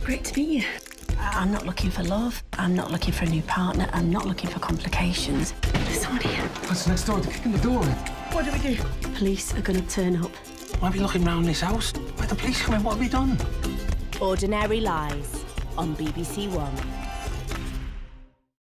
Great to meet you. I'm not looking for love. I'm not looking for a new partner. I'm not looking for complications. There's someone here. What's next door? They're kicking the door in. What do we do? Police are going to turn up. Might be looking round this house. Where the police come in? What have we done? Ordinary Lies on BBC One.